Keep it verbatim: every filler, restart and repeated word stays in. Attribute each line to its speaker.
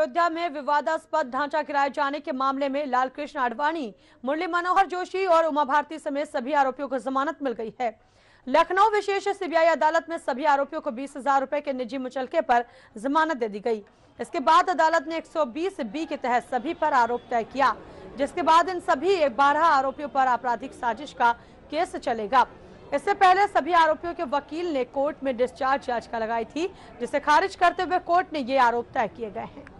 Speaker 1: अयोध्या में विवादास्पद ढांचा गिराए जाने के मामले में लालकृष्ण आडवाणी, मुरली मनोहर जोशी और उमा भारती समेत सभी आरोपियों को जमानत मिल गई है। लखनऊ विशेष सीबीआई अदालत में सभी आरोपियों को बीस हजार रुपए के निजी मुचलके पर जमानत दे दी गई। इसके बाद अदालत ने एक सौ बीस बी के तहत सभी पर आरोप तय किया, जिसके बाद इन सभी बारह आरोपियों पर आपराधिक साजिश का केस चलेगा। इससे पहले सभी आरोपियों के वकील ने कोर्ट में डिस्चार्ज याचिका लगाई थी, जिसे खारिज करते हुए कोर्ट ने ये आरोप तय किए गए हैं।